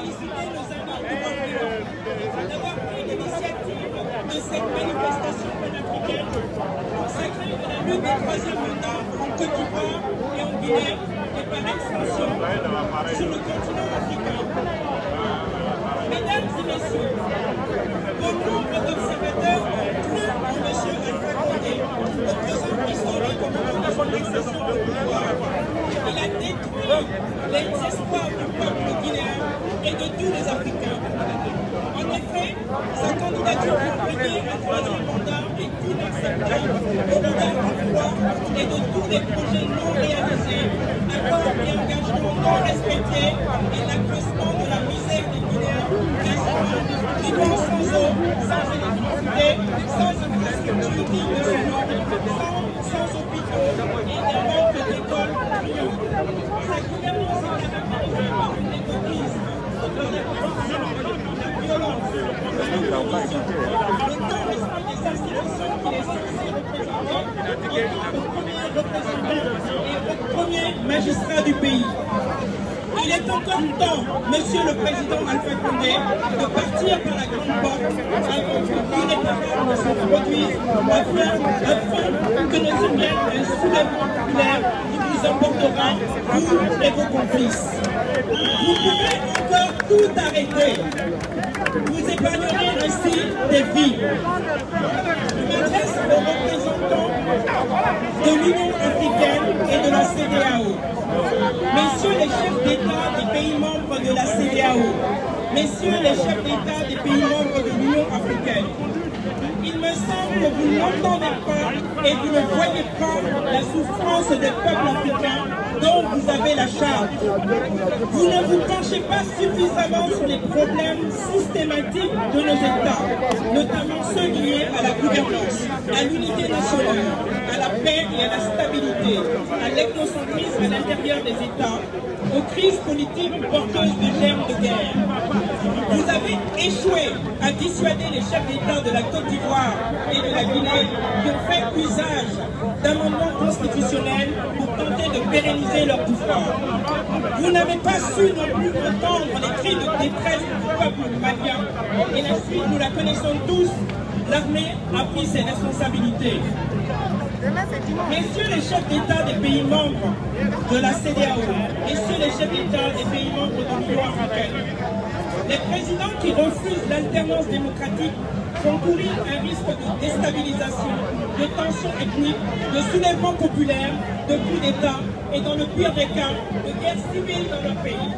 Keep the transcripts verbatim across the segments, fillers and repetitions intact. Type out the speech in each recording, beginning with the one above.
féliciter nos amis ivoiriens d'avoir pris l'initiative de cette manifestation panafricaine consacrée à la lutte des troisième mandat en Côte d'Ivoire et en Guinée et par extension sur le continent africain. Mesdames et messieurs, bon nombre d'observateurs ont cru en M. Alpha Condé, opposant historique au moment de son accession au pouvoir. Il a détruit les espoirs du peuple guinéen et de tous les Africains. En effet, sa candidature pour briguer un troisième mandat est inacceptable au regard du droit et de tous les projets non réalisés, accords et engagements non respectés et l'accroissement de la misère des Guinéens, vivant sans eau, sans électricité, sans infrastructure digne de ce nom, sans, sans hôpitaux et un manque d'écoles criant. Sa gouvernance est caractérisée par une népotisme, la violence, la corruption, le non-respect des institutions qu'il est censé représenter en tant que premier représentant et premier magistrat du pays. Il est encore temps, Monsieur le Président Alpha Condé, de partir par la grande porte avant que l'irréparable ne se produise, afin, afin que ne survienne un soulèvement populaire qui vous emportera, vous et vos complices. Vous pouvez encore tout arrêter. Vous épargnerez ainsi des vies. Je m'adresse aux représentants de l'Union africaine et de la C D A O. Messieurs les chefs d'État des pays membres de la C D A O, messieurs les chefs d'État des pays membres de l'Union africaine, il me semble que vous n'entendez pas et vous ne voyez pas la souffrance des peuples africains dont vous avez la charge. Vous ne vous penchez pas suffisamment sur les problèmes systématiques de nos États, notamment ceux liés à la gouvernance, à l'unité nationale, à la paix et à la stabilité, à l'ethnocentrisme à l'intérieur des États, aux crises politiques porteuses de germes de guerre. Vous avez échoué à dissuader les chefs d'État de la Côte d'Ivoire et de la Guinée qui ont fait usage d'amendements constitutionnels pour tenter de pérenniser leur pouvoir. Vous n'avez pas su non plus entendre les cris de détresse du peuple malien et la suite, nous la connaissons tous, l'armée a pris ses responsabilités. Messieurs les chefs d'État des pays membres de la C D A O, messieurs les chefs d'État des pays membres de l'Union africaine, les présidents qui refusent l'alternance démocratique font courir un risque de déstabilisation, de tensions ethniques, de soulèvements populaires, de coups d'État et dans le pire des cas, de guerre civile dans leur pays.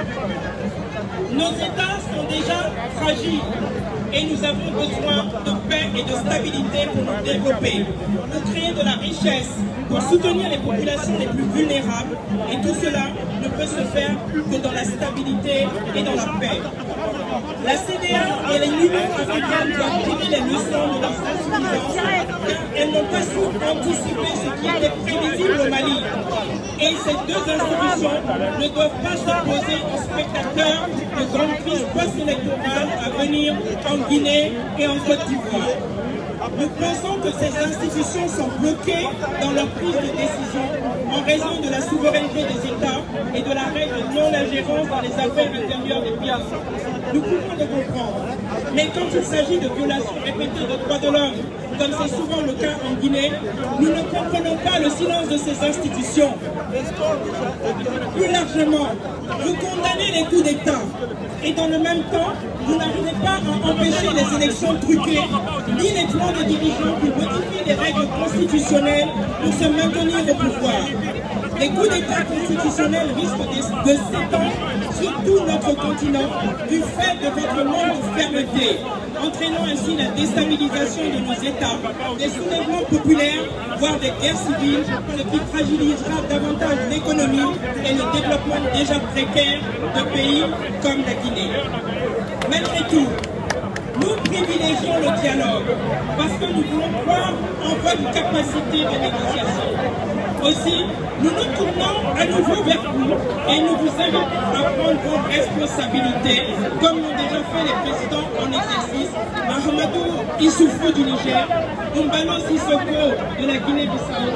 Nos États sont déjà fragiles et nous avons besoin de paix et de stabilité pour nous développer, pour créer de la richesse, pour soutenir les populations les plus vulnérables. Et tout cela ne peut se faire que dans la stabilité et dans la paix. La C D A et l'Union africaine doivent tirer les leçons de leurs insuffisances car elles n'ont pas su anticiper ce qui était prévisible au Mali. Et ces deux institutions ne doivent pas s'opposer aux spectateurs de grandes crises post-électorales à venir en Guinée et en Côte d'Ivoire. Nous pensons que ces institutions sont bloquées dans leur prise de décision en raison de la souveraineté des États et de la règle de non-ingérence dans les affaires intérieures des pays. Nous pouvons le comprendre, mais quand il s'agit de violations répétées des droits de l'homme, comme c'est souvent le cas en Guinée, nous ne comprenons pas le silence de ces institutions. Plus largement, vous condamnez les coups d'État et dans le même temps, vous n'arrivez pas à empêcher les élections truquées, ni les plans de dirigeants qui modifient les règles constitutionnelles pour se maintenir au pouvoir. Les coups d'État constitutionnels risquent de s'étendre sur tout notre continent du fait de votre manque de fermeté, entraînant ainsi la déstabilisation de nos États, des soulèvements populaires, voire des guerres civiles, ce qui fragilisera davantage l'économie et le développement déjà précaire de pays comme la Guinée. Malgré tout, nous privilégions le dialogue parce que nous voulons croire en votre capacité de négociation. Aussi, nous nous tournons à nouveau vers vous et nous vous invitons à prendre vos responsabilités, comme l'ont déjà fait les présidents en exercice, Mahamadou Issoufou du Niger, Umbalo Sissoko de la Guinée-Bissau,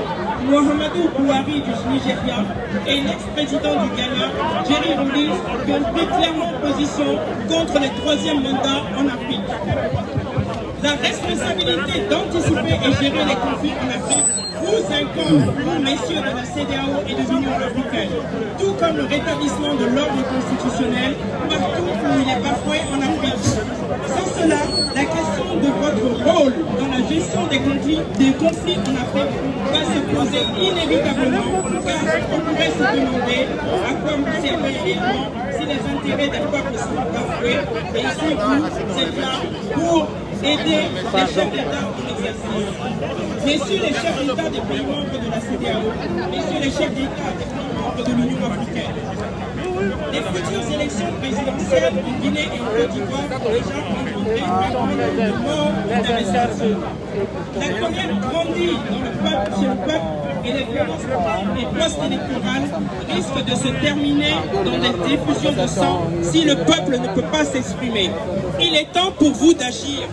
Muhammadu Buhari du Nigeria et l'ex-président du Ghana, Jerry Rawlings, qui ont pris clairement position contre le troisième mandat en Afrique. La responsabilité d'anticiper et gérer les conflits en Afrique vous incombe, vous, messieurs de la C D A O et de l'Union africaine, tout comme le rétablissement de l'ordre constitutionnel partout où il est bafoué en Afrique. Sans cela, la question de votre rôle dans la gestion des conflits, des conflits en Afrique va se poser inévitablement, car on pourrait se demander à quoi vous servez réellement si les intérêts des peuples sont bafoués, et si vous êtes là pour aider les chefs d'État en exercice. Messieurs les chefs d'État des pays membres de la C D A O, messieurs les chefs d'État des pays membres de l'Union africaine, les futures élections présidentielles en Guinée et en Côte d'Ivoire ont déjà engendré un grand de morts et d'arrestations. La colère grandit dans le peuple, chez le peuple, et les violences et post-électorales risquent de se terminer dans des diffusions de sang si le peuple ne peut pas s'exprimer. Il est temps pour vous d'agir.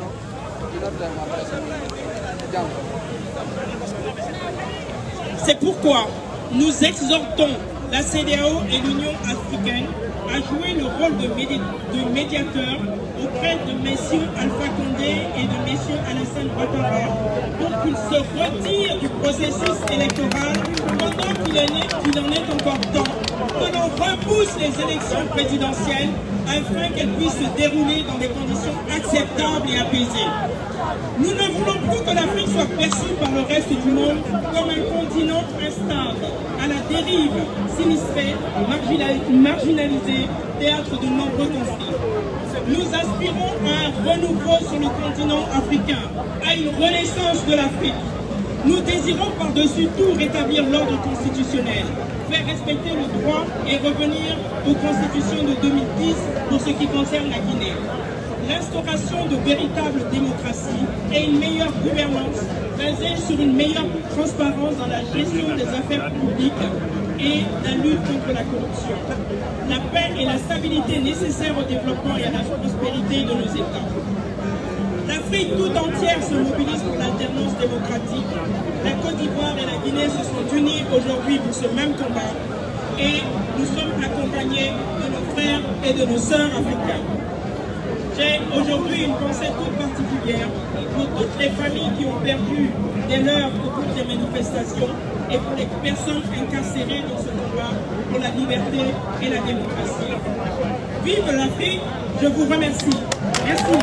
C'est pourquoi nous exhortons la C D A O et l'Union africaine à jouer le rôle de, médi de médiateur auprès de messieurs Alpha Condé et de messieurs Alassane Ouattara pour qu'ils se retirent du processus électoral pendant qu'il qu en est encore temps, que l'on repousse les élections présidentielles afin qu'elles puissent se dérouler dans des conditions acceptables et apaisées. Nous ne voulons plus que l'Afrique soit perçue par le reste du monde comme un continent instable, à la dérive, sinistré, marginalisé, théâtre de nombreux conflits. Nous aspirons à un renouveau sur le continent africain, à une renaissance de l'Afrique. Nous désirons par-dessus tout rétablir l'ordre constitutionnel, faire respecter le droit et revenir aux constitutions de deux mille dix pour ce qui concerne la Guinée. L'instauration de véritables démocraties et une meilleure gouvernance basée sur une meilleure transparence dans la gestion des affaires publiques et la lutte contre la corruption. La paix et la stabilité nécessaires au développement et à la prospérité de nos États. L'Afrique tout entière se mobilise pour l'alternance démocratique. La Côte d'Ivoire et la Guinée se sont unies aujourd'hui pour ce même combat et nous sommes accompagnés de nos frères et de nos sœurs africains. J'ai aujourd'hui une pensée toute particulière pour toutes les familles qui ont perdu des leurs au cours des manifestations et pour les personnes incarcérées dans ce combat pour la liberté et la démocratie. Vive l'Afrique, je vous remercie. Merci.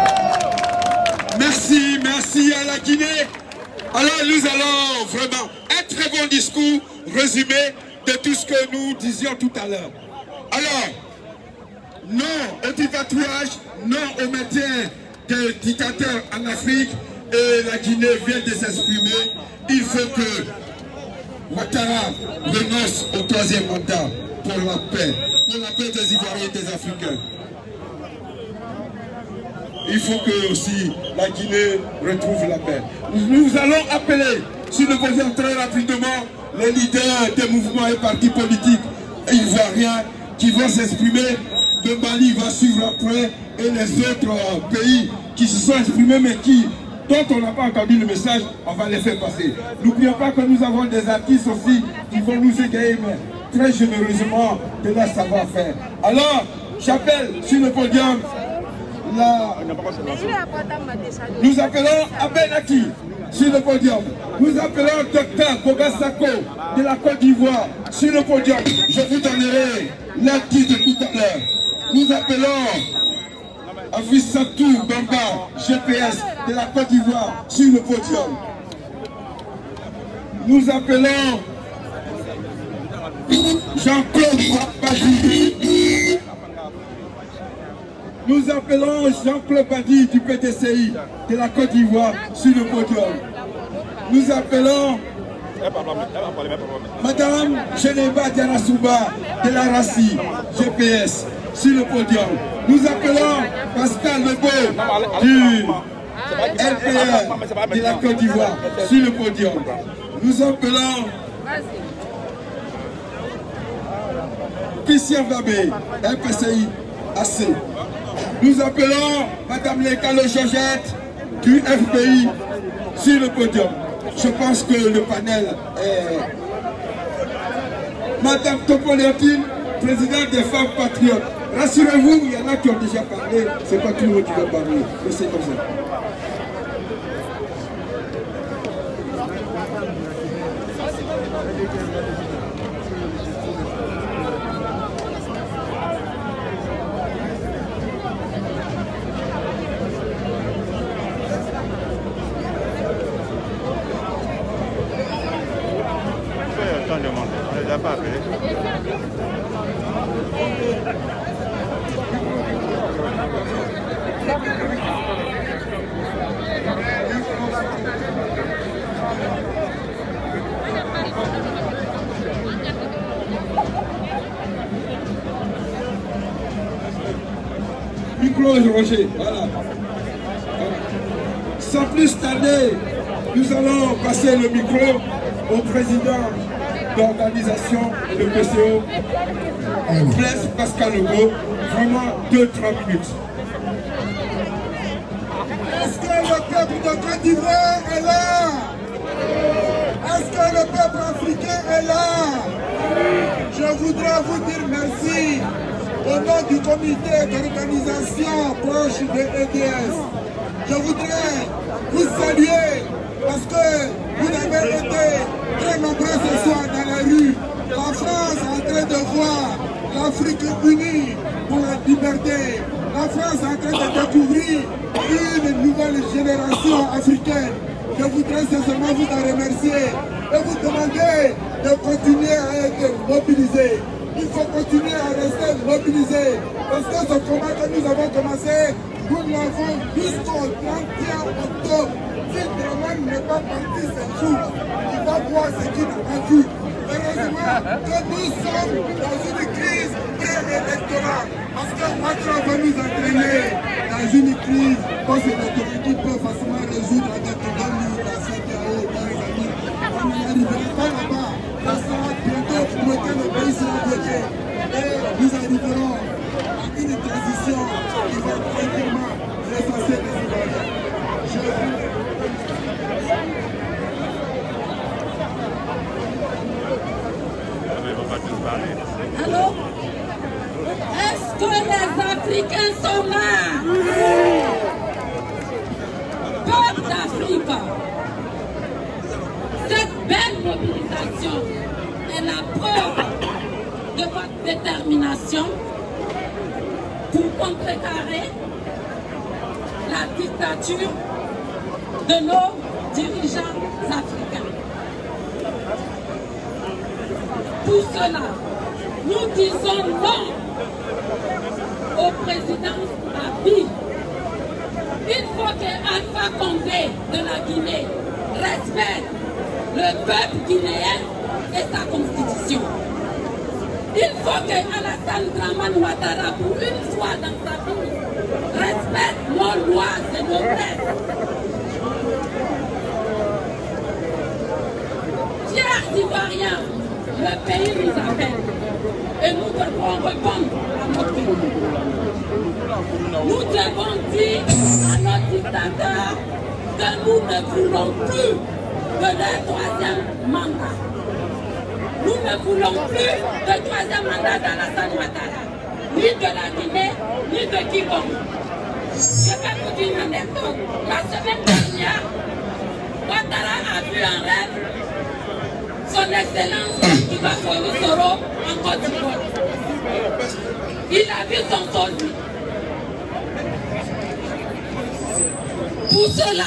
Merci, merci à la Guinée. Alors nous allons vraiment un très bon discours résumé de tout ce que nous disions tout à l'heure. Alors, non au dictatage, non au maintien des dictateurs en Afrique, et la Guinée vient de s'exprimer. Il faut que Ouattara renonce au troisième mandat pour la paix, pour la paix des Ivoiriens et des Africains. Il faut que aussi la Guinée retrouve la paix. Nous allons appeler, si nous voulons très rapidement, les leaders des mouvements et partis politiques ivoiriens qui vont s'exprimer. Le Mali va suivre après et les autres pays qui se sont exprimés mais qui, dont on n'a pas entendu le message, on va les faire passer. N'oublions pas que nous avons des artistes aussi qui vont nous égayer, mais très généreusement de leur savoir-faire. Alors, j'appelle sur le podium la... Nous appelons Abenaki sur le podium. Nous appelons Docteur Bogasako de la Côte d'Ivoire sur le podium. Je vous donnerai l'artiste tout à l'heure. Nous appelons Avissatou Bamba, G P S de la Côte d'Ivoire sur le podium. Nous appelons Jean-Claude Badi. Nous appelons Jean-Claude Badi du P T C I de la Côte d'Ivoire sur le podium. Nous appelons Madame Geneva Diarasouba de la R A C I, G P S, sur le podium. Nous appelons Pascal Lebeau du L P R de la Côte d'Ivoire sur le podium. Nous appelons Christian Vabé, L P C I A C. Nous appelons Madame Lekalo Georgette du F P I sur le podium. je pense que le panel est... Madame Topoléotine, présidente des femmes patriotes. Rassurez-vous, il y en a qui ont déjà parlé, c'est pas tout le monde qui va parler, mais c'est comme ça. On les a pas appelés. Micro Roger, voilà. Sans plus tarder, nous allons passer le micro au président d'organisation de P C O, Blaise Pascal Legault, vraiment deux trois minutes. Est-ce que le peuple de Côte d'Ivoire est là? Est-ce que le peuple africain est là? Je voudrais vous dire merci au nom du comité d'organisation proche de E D S. Je voudrais vous saluer parce que vous avez été très nombreux ce soir dans la rue. La France est en train de voir l'Afrique unie pour la liberté. La France est en train de découvrir une nouvelle génération africaine. Je voudrais sincèrement vous en remercier et vous demander de continuer à être mobilisés. Il faut continuer à rester mobilisés parce que ce combat que nous avons commencé, nous l'avons jusqu'au trente et un octobre. Si Dramane n'est pas parti ce jour, il va voir ce qu'il a vu. Heureusement que nous sommes dans une crise préélectorale. Parce que Macron va nous entraîner dans une crise que ces autorités peuvent facilement résoudre avec l'O N U, la C D A O, les amis. On n'arrivera pas là-bas. Ça sera bientôt bloqué, le pays sera bloqué. Et nous arriverons à une transition qui va tranquillement effacer les Ivoiriens. Je vous Alors, est-ce que les Africains sont là? Peuple d'Afrique, cette belle mobilisation est la preuve de votre détermination pour contrecarrer la dictature de nos dirigeants africains. Pour cela, nous disons non au président Abiy. Il faut que Alpha Condé de la Guinée respecte le peuple guinéen et sa constitution. Il faut que Alassane Dramane Ouattara, pour une fois dans sa vie, respecte nos lois et nos règles. Chers Ivoiriens, le pays nous appelle et nous devons répondre à notre pays. Nous devons dire à nos dictateurs que nous ne voulons plus de leur troisième mandat. Nous ne voulons plus de troisième mandat d'Alassane Ouattara, ni de la Guinée, ni de quiconque. Je vais vous dire une anecdote. La semaine dernière, Ouattara a vu un rêve son Excellence qui va Faure Soro en Côte d'Ivoire. Il a vu son soldat. Pour cela,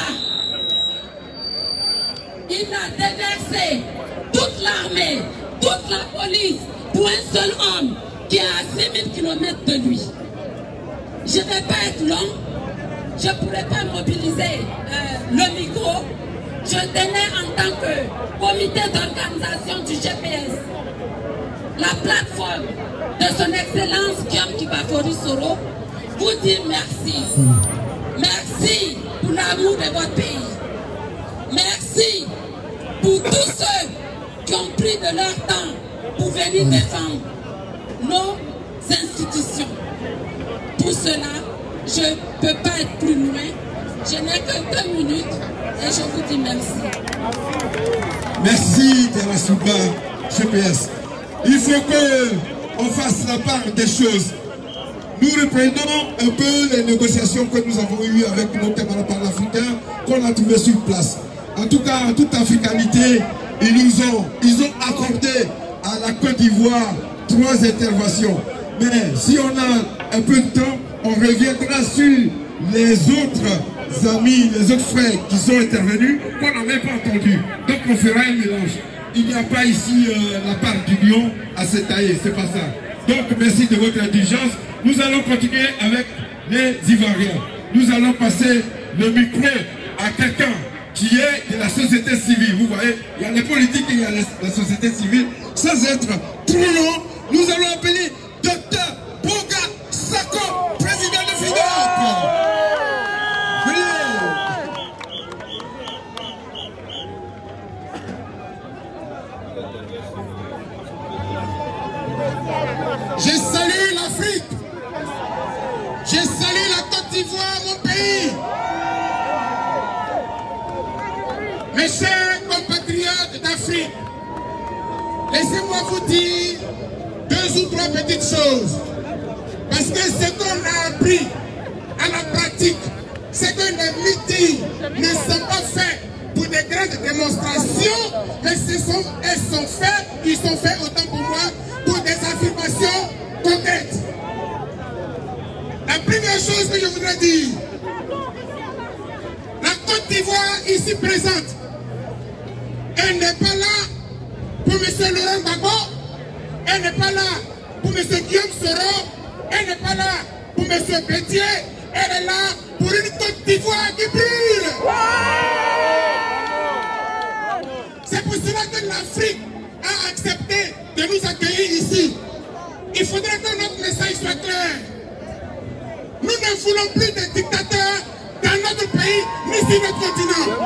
il a déversé toute l'armée, toute la police pour un seul homme qui est à six mille kilomètres de lui. Je ne vais pas être long, je ne pourrais pas mobiliser euh, le micro. Je tenais en tant que comité d'organisation du G P S, la plateforme de son Excellence Guillaume Kibafori Soro, vous dire merci. Merci pour l'amour de votre pays. Merci pour tous ceux qui ont pris de leur temps pour venir défendre nos institutions. Pour cela, je ne peux pas être plus loin. Je n'ai que deux minutes et je vous dis merci. Merci Terasuba, G P S. Il faut qu'on fasse la part des choses. Nous reprenons un peu les négociations que nous avons eues avec nos camarades panafricains qu'on a trouvés sur place. En tout cas, en toute africanité, ils nous ont, ils ont accordé à la Côte d'Ivoire trois interventions. Mais si on a un peu de temps, on reviendra sur les autres amis, les autres frères qui sont intervenus, qu'on n'avait pas entendu. Donc on fera un mélange. Il n'y a pas ici euh, la part du lion à se tailler, c'est pas ça. Donc merci de votre indulgence. Nous allons continuer avec les Ivoiriens. Nous allons passer le micro à quelqu'un qui est de la société civile. Vous voyez, il y a les politiques et il y a la société civile. Sans être trop long, nous allons appeler Docteur Boga Sako, président de FIDAP. Je salue l'Afrique. Je salue la Côte d'Ivoire, mon pays. Mes chers compatriotes d'Afrique, laissez-moi vous dire deux ou trois petites choses. Parce que ce qu'on a appris à la pratique, c'est que les meetings ne sont pas faits pour des grandes démonstrations, mais ce sont, elles sont faites, ils sont faits autant pour moi, pour des affirmations concrètes. La première chose que je voudrais dire, la Côte d'Ivoire ici présente, elle n'est pas là pour M. Laurent Gbagbo, elle n'est pas là pour M. Guillaume Soro, elle n'est pas là pour M. Bédier, elle est là pour une Côte d'Ivoire qui brûle. C'est pour cela que l'Afrique a accepté de nous accueillir ici. Il faudrait que notre message soit clair. Nous ne voulons plus de dictateurs dans notre pays ni sur notre continent.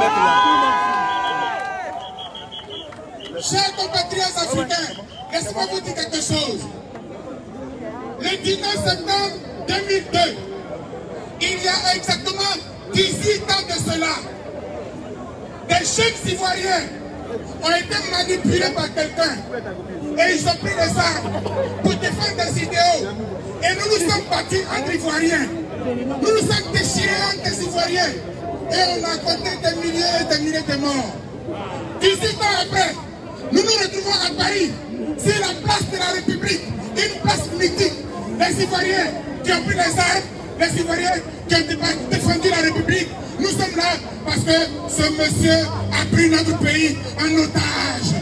Chers compatriotes africains, laissez-moi vous dire quelque chose. Le dix-neuf septembre deux mille deux, il y a exactement dix-huit ans de cela, des jeunes Ivoiriens ont été manipulés par quelqu'un et ils ont pris les armes pour défendre des idéaux. Et nous nous sommes battus entre Ivoiriens. Nous nous sommes déchirés entre des Ivoiriens. Et on a compté des milliers et des milliers de morts. dix-huit ans après, nous nous retrouvons à Paris, sur la place de la République, une place mythique. Les Ivoiriens qui ont pris les armes, les Ivoiriens qui ont défendu la République, nous sommes là parce que ce monsieur a pris notre pays en otage.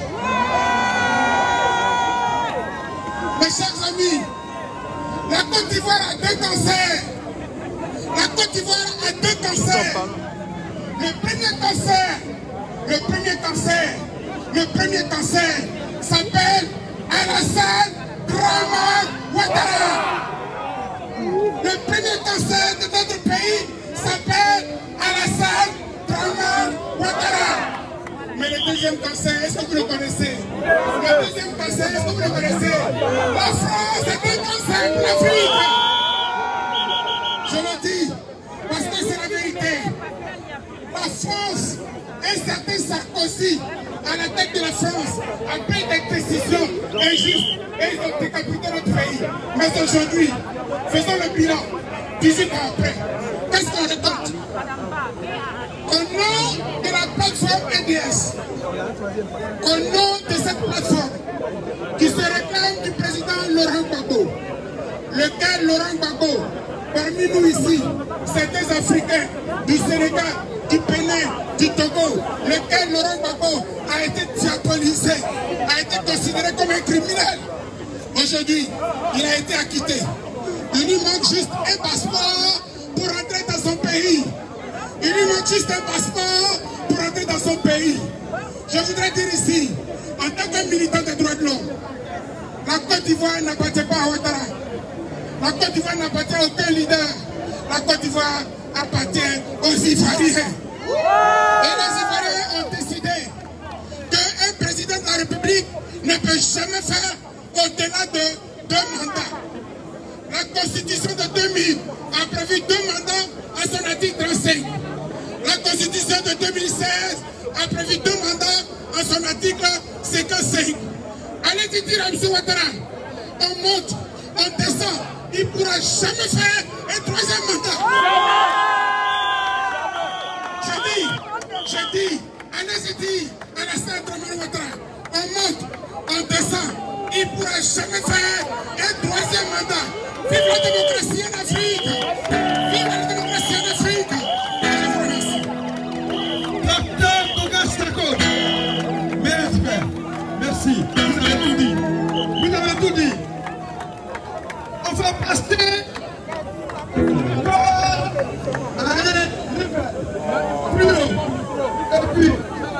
Mes chers amis, la Côte d'Ivoire a deux cancers. La Côte d'Ivoire a deux cancers. Le premier cancer, le premier cancer, le premier cancer s'appelle Alassane Dramane Ouattara. Le premier cancer de notre pays s'appelle Alassane Dramane Ouattara. Mais le deuxième cancer, est-ce que vous le connaissez? Le deuxième cancer, est-ce que vous le connaissez? La France est un cancer pour l'Afrique. Je le dis parce que c'est la vérité. La France, un certain Sarkozy, à la tête de la France, a pris des décisions injustes et ils ont décapité notre pays. Mais aujourd'hui, faisons le bilan, dix-huit ans après, qu'est-ce qu'on récolte? Au nom de la plateforme E D S, au nom de cette plateforme qui se réclame du président Laurent Gbagbo, lequel Laurent Gbagbo, parmi nous ici, certains Africains du Sénégal, du Bénin, du Togo, lequel Laurent Gbagbo a été diabolisé, a été considéré comme un criminel. Aujourd'hui, il a été acquitté. Il lui manque juste un passeport pour entrer dans son pays. Il lui manque juste un passeport pour entrer dans son pays. Je voudrais dire ici, en tant que militant des droits de l'homme, la Côte d'Ivoire n'appartient pas à Ouattara. La Côte d'Ivoire n'appartient à aucun leader. La Côte d'Ivoire appartient aux Ivoiriens. Et les Ivoiriens ont décidé qu'un président de la République ne peut jamais faire au-delà de deux mandats. La Constitution de deux mille a prévu deux mandats à son article trente-cinq. La Constitution de deux mille seize a prévu deux mandats M. Ouattara, on monte, on descend, il ne pourra jamais faire un troisième mandat. J'ai dit, j'ai dit, allez-y dit, Alassane Dramane Ouattara, on monte, on descend, il ne pourra jamais faire un troisième mandat. Vive la démocratie en Afrique! Vive la démocratie en Afrique! Je vous remercie. Docteur Togas Takot, mes respects, merci, vous avez tout dit. Vous avez tout dit. On va passer par plus haut. Et puis,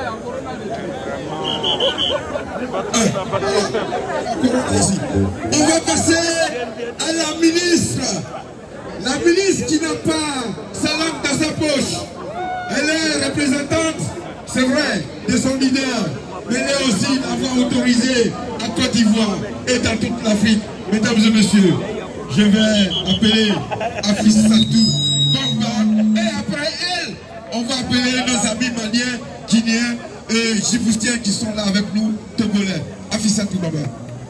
on va passer à la ministre. La ministre qui n'a pas sa langue dans sa poche. Elle est représentante, c'est vrai, de son leader. Mais elle est aussi la voix autorisée à Côte d'Ivoire et dans toute l'Afrique. Mesdames et messieurs, je vais appeler Afissatou Bamba. Et après elle, on va appeler nos amis maliens, guinéens et djiboutiens qui sont là avec nous, togolais. Afissatou Bamba.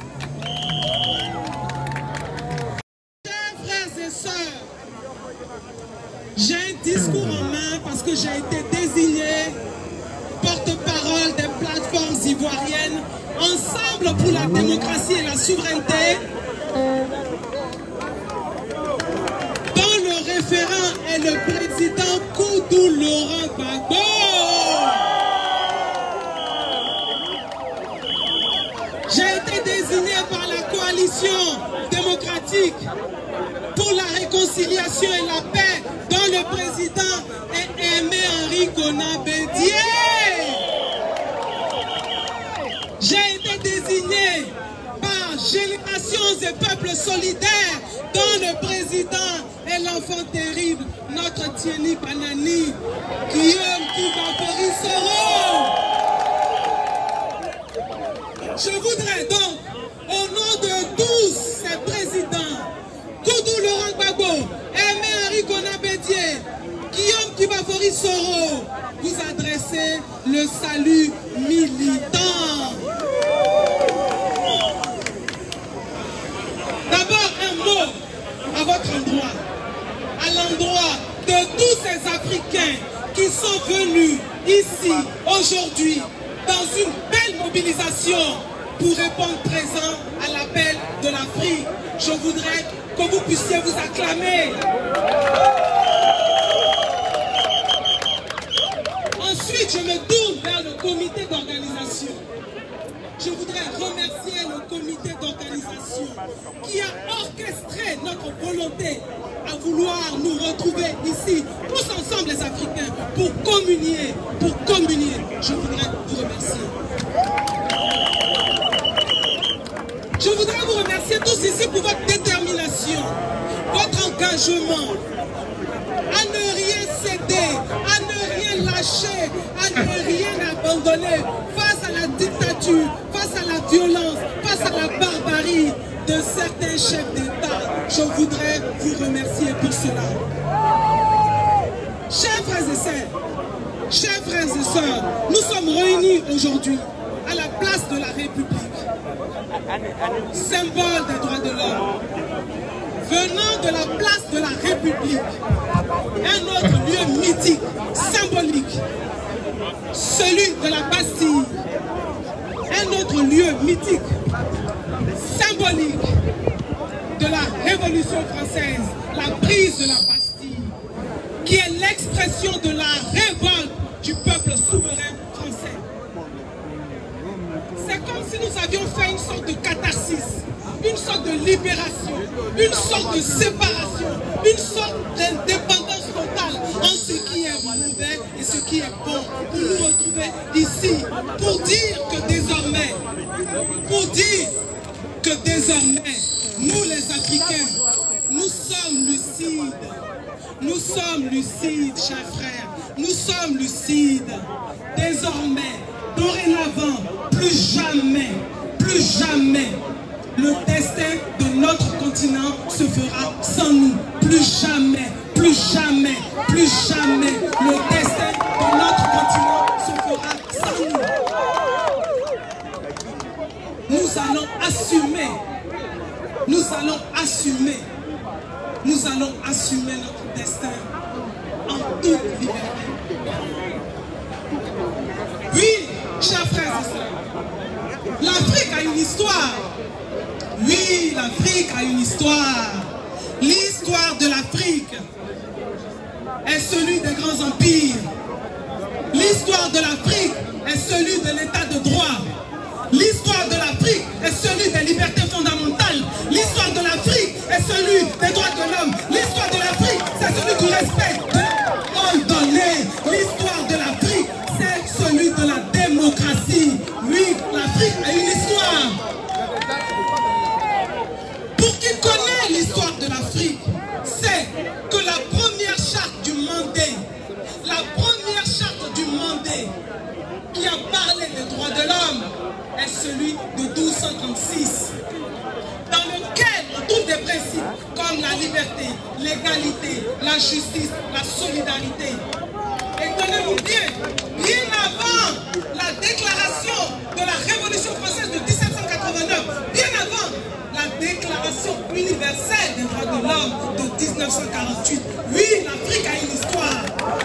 Chers frères et sœurs, j'ai un discours en main parce que j'ai été désigné porte-parole des plateformes ivoiriennes Ensemble pour la démocratie et la souveraineté, dont le référent est le président Koudou Laurent Gbagbo. J'ai été désigné par la coalition démocratique pour la réconciliation et la paix, dont le président est Aimé Henri Konan Bédié. J'ai été désigné par Générations et Peuples Solidaires, dont le président est l'enfant terrible, notre Thierry Banani, Guillaume Toubafori Soro. Je voudrais donc, au nom de tous ces présidents, Koudou Laurent Gbagbo, Aimé Henri Konan Bédié, Guillaume Toubafori Soro, vous adresser le salut militant. D'abord un mot à votre endroit, à l'endroit de tous ces Africains qui sont venus ici aujourd'hui dans une belle mobilisation pour répondre présent à l'appel de l'Afrique. Je voudrais que vous puissiez vous acclamer. Ensuite, je me tourne vers le comité d'organisation. Je voudrais remercier le comité d'organisation qui a orchestré notre volonté à vouloir nous retrouver ici, tous ensemble les Africains, pour communier, pour communier. Je voudrais vous remercier. Je voudrais vous remercier tous ici pour votre détermination, votre engagement, à ne rien céder, à ne rien lâcher, à ne rien abandonner face à la dictature, face à la violence, face à la barbarie de certains chefs d'État. Je voudrais vous remercier pour cela. Chers frères et sœurs, chers frères et sœurs, nous sommes réunis aujourd'hui à la place de la République, symbole des droits de l'homme. Venant de la place de la République, un autre lieu mythique, symbolique, celui de la Bastille, un autre lieu mythique, symbolique de la Révolution française, la prise de la Bastille, qui est l'expression de la révolte du peuple souverain français. C'est comme si nous avions fait une sorte de catharsis, une sorte de libération, une sorte de séparation, une sorte d'indépendance totale entre ce qui est mauvais et ce qui est bon, pour nous retrouver ici, pour dire que désormais, pour dire que désormais, nous les Africains, nous sommes lucides, nous sommes lucides, chers frères, nous sommes lucides. Désormais, dorénavant, plus jamais, plus jamais, le destin de notre continent se fera sans nous. Plus jamais, plus jamais, plus jamais, le destin de notre continent se fera sans nous. Nous allons assumer allons assumer, nous allons assumer notre destin en toute liberté. Oui, chers frères et sœurs, l'Afrique a une histoire. Oui, l'Afrique a une histoire. L'histoire de l'Afrique est celui des grands empires. L'histoire de l'Afrique est celui de l'état de droit. L'histoire de l'Afrique est celui des libertés fondamentales. L'histoire de l'Afrique est celui des droits de l'homme. L'histoire de l'Afrique, c'est celui du respect de la parole donnée. L'histoire de l'Afrique, c'est celui de la démocratie. Oui, l'Afrique a une histoire. Pour qui connaît l'histoire de l'Afrique, c'est que la première charte du Mandé, la première charte du Mandé qui a parlé des droits de l'homme est celui de douze cent trente-six, dans lequel on trouve des principes comme la liberté, l'égalité, la justice, la solidarité. Et tenez-vous bien, bien avant la déclaration de la Révolution française de mille sept cent quatre-vingt-neuf, bien avant la Déclaration universelle des droits de l'homme de mille neuf cent quarante-huit, oui, l'Afrique a une histoire.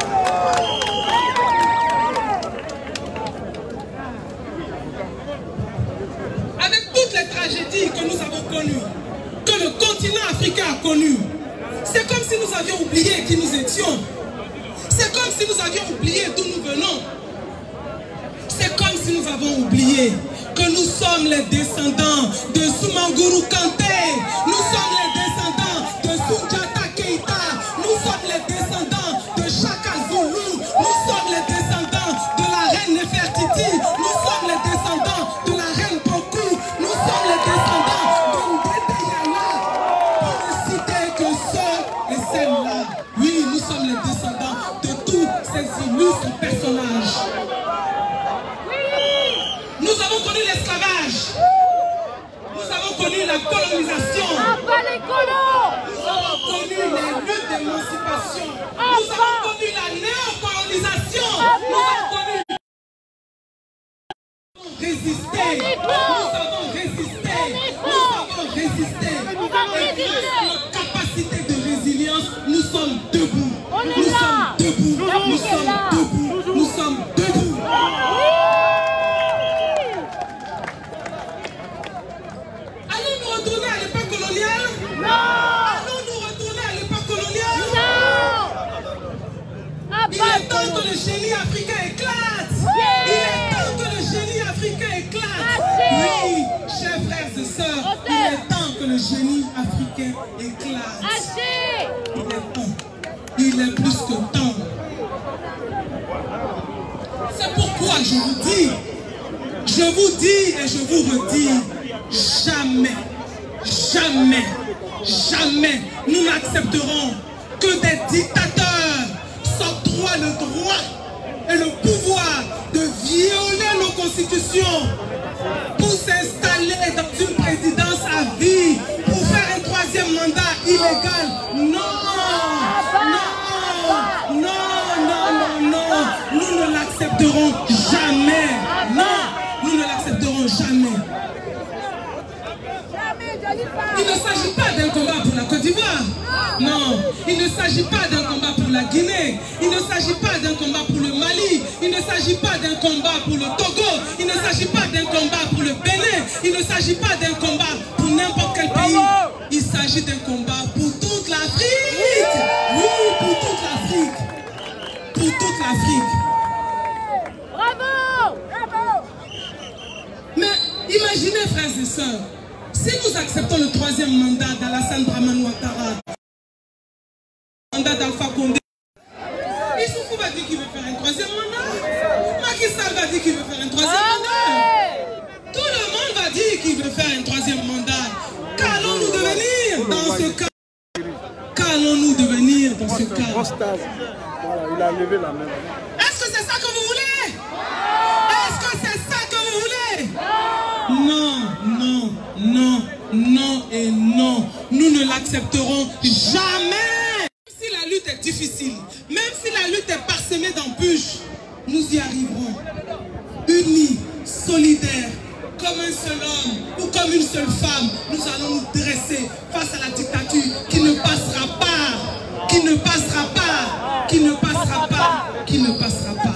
Avec toutes les tragédies que nous avons connues, que le continent africain a connues, c'est comme si nous avions oublié qui nous étions. C'est comme si nous avions oublié d'où nous venons. C'est comme si nous avons oublié que nous sommes les descendants de Soumanguru Kanté. Nous sommes les descendants de Soundiata Keïta. Nous sommes les descendants de Shaka Zulu. Nous sommes les descendants de la reine Nefertiti. Nous sommes les descendants de la reine Boku. Nous sommes les descendants de Ndete Yala. Pour ne citer que ceux et celles-là. Oui, nous sommes les descendants de tous ces illustres personnages. Nous avons connu l'esclavage. Nous avons connu la colonisation. Nous avons connu les luttes d'émancipation. Nous avons connu la néocolonisation. Nous avons connu. Résister. Nous avons résisté. Nous avons résisté. Et grâce à notre capacité de résilience, nous sommes debout. Nous sommes debout. Nous sommes debout. Nous sommes debout. Allons-nous retourner à l'époque coloniale? Non! Allons-nous retourner à l'époque coloniale? Non! Il est temps que le génie africain éclate! Yeah! Il est temps que le génie africain éclate! Assez! Oui, chers frères et sœurs, Assez! Il est temps que le génie africain éclate! Assez! Il est temps. Il est plus que temps. C'est pourquoi je vous dis, je vous dis et je vous redis, jamais, jamais, jamais nous n'accepterons que des dictateurs s'octroient le droit et le pouvoir de violer nos constitutions pour s'installer dans une présidence à vie, pour faire un troisième mandat illégal. Non, non, non, non, non, non, nous ne l'accepterons jamais. Non, nous ne l'accepterons jamais. Il ne s'agit pas d'un combat pour la Côte d'Ivoire. Non, il ne s'agit pas d'un combat pour la Guinée. Il ne s'agit pas d'un combat pour le Mali. Il ne s'agit pas d'un combat pour le Togo. Il ne s'agit pas d'un combat pour le Bénin. Il ne s'agit pas d'un combat pour n'importe quel pays. Il s'agit d'un combat pour toute l'Afrique. Oui, pour toute l'Afrique. Pour toute l'Afrique. Bravo! Bravo! Mais imaginez, frères et sœurs, si nous acceptons le troisième mandat d'Alassane Dramane Ouattara, le mandat d'Alpha Condé, Issoufou va dire qu'il veut faire un troisième mandat. Macky Sall va dire qu'il veut faire un troisième mandat. Tout le monde va dire qu'il veut faire un troisième mandat. Qu'allons-nous devenir dans ce cas? Qu'allons-nous devenir dans ce cas? Voilà, il a levé la main. Est-ce que c'est ça que vous voulez? Est-ce que c'est ça que vous voulez? Non, non, non, non et non. Nous ne l'accepterons jamais. Même si la lutte est difficile, même si la lutte est parsemée d'embûches, nous y arriverons. Unis, solidaires, comme un seul homme ou comme une seule femme, nous allons nous dresser face à la dictature qui ne passera pas, qui ne passera pas, qui ne passera pas, qui ne passera pas.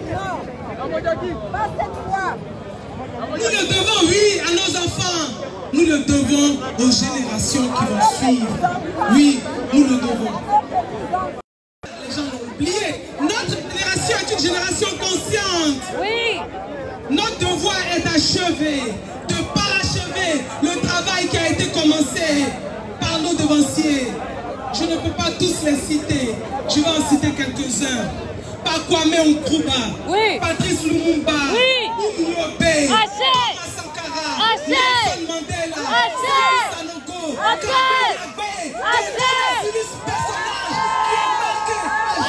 Nous le devons, oui, à nos enfants. Nous le devons aux générations qui vont suivre. Oui, nous le devons. Les gens l'ont oublié. Notre génération est une génération consciente. Oui. Notre devoir est d'achever, de parachever le travail qui a été commencé par nos devanciers. Je ne peux pas tous les citer. Je vais en citer quelques-uns. Par Kwame Nkrumah, oui. Patrice Lumumba, oui. Oumyobé, Thomas Sankara, Nelson Mandela, Denis Sanoko, Kabila Agbé, des personnages qui ont marqué à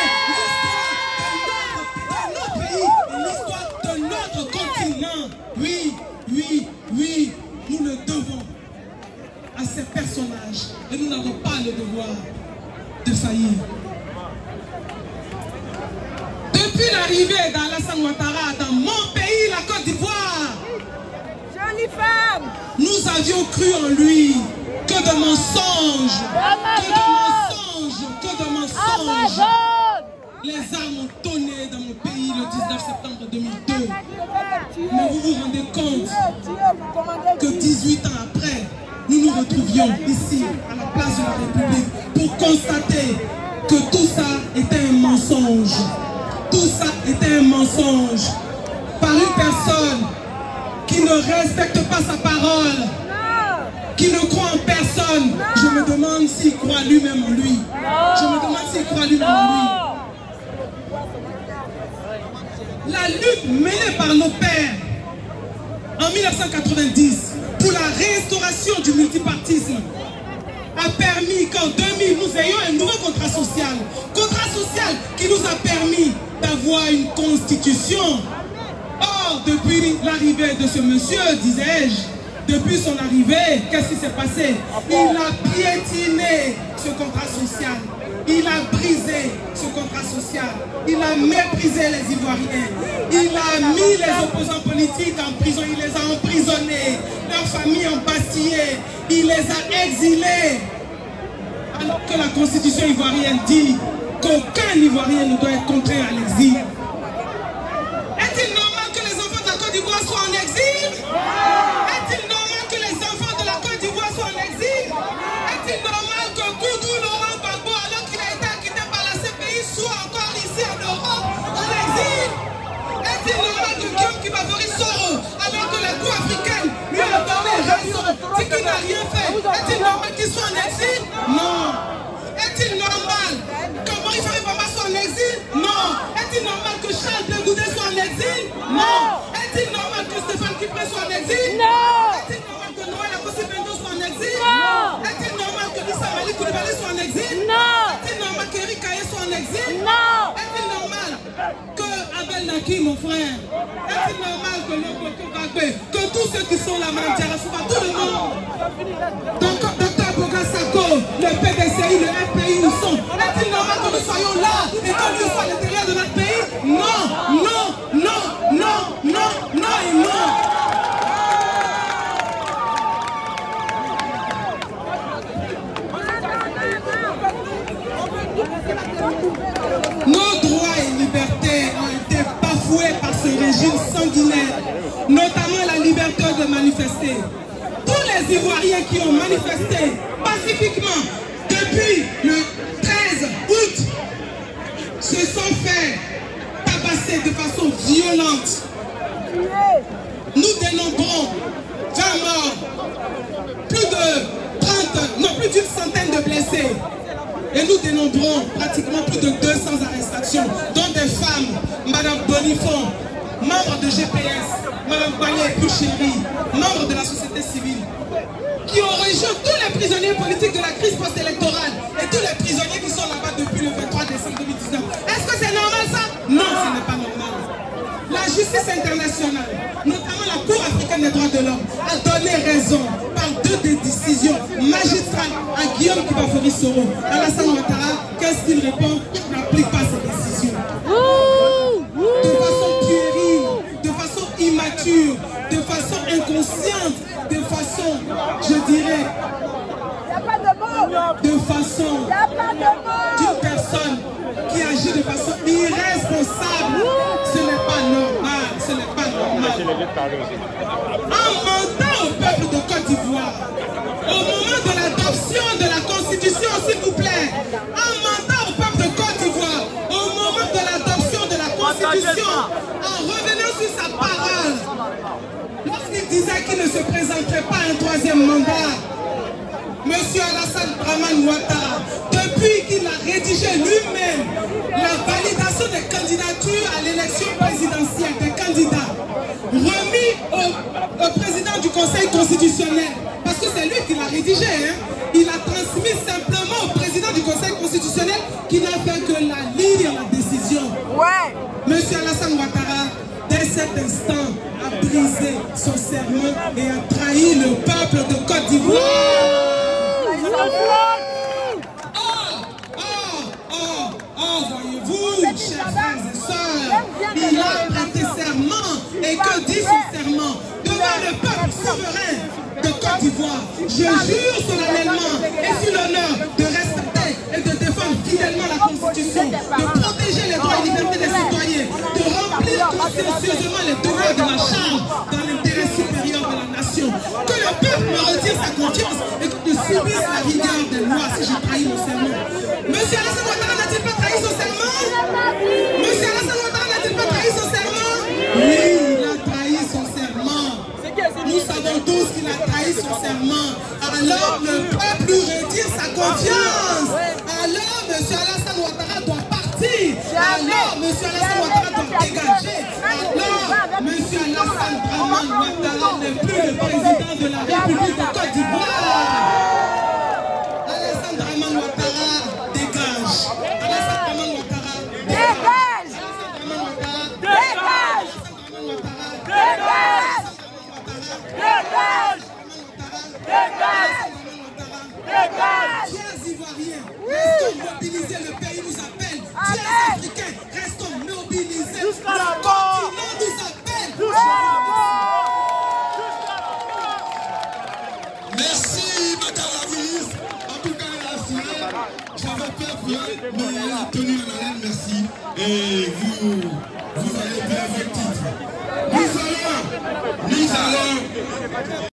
jamais l'histoire de notre pays et l'histoire de notre continent. Oui, oui, oui, nous le devons à ces personnages et nous n'avons pas le devoir de faillir. Depuis l'arrivée d'Alassane Ouattara dans mon pays, la Côte d'Ivoire, jolie femme, nous avions cru en lui. Que de mensonges, que de mensonges, que de mensonges. Les armes ont tonné dans mon pays le dix-neuf septembre deux mille deux. Mais vous vous rendez compte que dix-huit ans après, nous nous retrouvions ici, à la place de la République, pour constater que tout ça était un mensonge. Tout ça était un mensonge par une personne qui ne respecte pas sa parole, qui ne croit en personne. Je me demande s'il croit lui-même en lui. Je me demande s'il croit lui-même en lui. La lutte menée par nos pères en mille neuf cent quatre-vingt-dix pour la restauration du multipartisme a permis qu'en deux mille, nous ayons un nouveau contrat social. Contrat social qui nous a permis d'avoir une constitution. Or, depuis l'arrivée de ce monsieur, disais-je, depuis son arrivée, qu'est-ce qui s'est passé? Il a piétiné ce contrat social. Il a brisé ce contrat social. Il a méprisé les Ivoiriens. Il a mis les opposants politiques en prison. Il les a emprisonnés. Leurs familles embastillées. Il les a exilés. Alors que la constitution ivoirienne dit qu'aucun Ivoirien ne doit être contraint à l'exil. Est-il normal que les enfants de la Côte d'Ivoire soient en exil? Est-il normal que les enfants de la Côte d'Ivoire soient en exil? Est-il normal que Koudou Laurent Gbagbo, alors qu'il a été acquitté par la C P I, soit encore ici en Europe, en exil? Est-il normal que Guillaume Kibafori Soro, alors que la Cour africaine lui a donné raison, c'est qu'il n'a rien fait? Est-il normal qu'il soit en exil? Non. Est-il normal que Maurice Bamba soit en exil? Non. Est-il normal que Charles Blé Goudé soit en exil? Non. Est-il normal que Stéphane Kipré soit en exil? Non. Est-il normal que Noël Akossi Bendo soit en exil? Non. Est-il normal que Issa Mali Koulibaly soit en exil? Non. Est-il normal que Eric Kaye soit en exil? Non. Est-il normal que Abel Naki, mon frère? Est-il normal que Loko Bagbe, que tous ceux qui sont là, Mme Diarra, tout le monde? Donc, docteur Bogassako, le P D C I, le F P I, où sont? Est-il normal que nous soyons là et que nous soyons à l'intérieur de notre pays? Non, non, non, non, non, non et non. Nos droits et libertés ont été bafoués par ce régime sanguinaire, notamment la liberté de manifester. Tous les Ivoiriens qui ont manifesté pacifiquement depuis le treize août se sont fait tabasser de façon violente. Nous dénombrons vingt morts, plus de trente, non plus d'une centaine de blessés. Et nous dénombrons pratiquement plus de deux cents arrestations, dont des femmes, Madame Bonifon, membre de G P S, Madame Balé Pouchéry, membre de la société civile, qui ont rejoint tous les prisonniers politiques de la crise post-électorale et tous les prisonniers qui sont là-bas depuis le vingt-trois décembre deux mille dix-neuf. Est-ce que c'est normal ça? Non, ce n'est pas normal. La justice internationale, notamment la Cour africaine des droits de l'homme, a donné raison par deux des décisions magistrales à Guillaume Kibafori Soro. Alassane Ouattara, qu'est-ce qu'il répond? Il n'applique pas ces décisions. De façon puérile, de façon immature, de façon agit de façon irresponsable. Ce n'est pas normal, ce n'est pas normal. En mentant au peuple de Côte d'Ivoire, au moment de l'adoption de la Constitution, s'il vous plaît, en mentant au peuple de Côte d'Ivoire, au moment de l'adoption de la Constitution, en revenant sur sa parole, lorsqu'il disait qu'il ne se présenterait pas à un troisième mandat, M. Alassane Dramane Ouattara, depuis qu'il a rédigé lui-même la validation des candidatures à l'élection présidentielle des candidats, remis au, au président du Conseil constitutionnel, parce que c'est lui qui l'a rédigé, hein, il a transmis simplement au président du Conseil constitutionnel qui n'a fait que la lire la décision. Ouais. M. Alassane Ouattara, dès cet instant, a brisé son serment et a trahi le peuple de Côte d'Ivoire. Oh, oh, oh, oh, voyez-vous, chers frères et sœurs, il a prêté serment. Et que dit son serment? Devant le peuple souverain de Côte d'Ivoire, je jure solennellement et sur l'honneur de respecter et de défendre fidèlement la Constitution, de protéger les droits et libertés des citoyens, de remplir consciencieusement les devoirs de la Chambre dans l'intérêt supérieur de la nation. Que le peuple me retire sa confiance et que je subisse la rigueur des lois si j'ai trahi mon serment. Monsieur Alassane Ouattara n'a-t-il pas trahi son serment? Monsieur Alassane Ouattara n'a-t-il pas trahi son serment? Oui, il a trahi son serment. Nous savons tous qu'il a trahi son serment. Alors le peuple lui retire sa confiance. Alors M. Alassane Ouattara doit partir. Alors M. Alassane Ouattara doit dégager. Alors M. Alassane Dramane Ouattara n'est plus le président de la République de Côte d'Ivoire. Alassane Dramane Ouattara dégage. Alassane Dramane Ouattara dégage. Dégage. Dégage. Dégage. Dégage. Dégage. Chers Ivoiriens, restons mobilisés, le pays nous appelle. Chers Africains, restons mobilisés. Le continent nous appelle. Merci, Mataravis. En tout cas, il a assuré. J'avais peur, mais il a tenu en haleine, merci. Et vous, vous allez bien votre titre. Nous allons, nous allons.